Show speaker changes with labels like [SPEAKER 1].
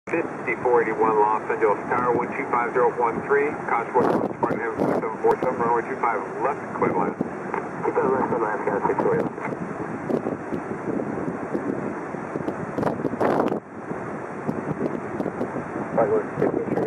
[SPEAKER 1] 5481 Los Angeles Tower, 125013, Contour, Spartan Heaven 747, runway 25 left, clear line.
[SPEAKER 2] Keep that left on last, got 6 for you. Regular signature.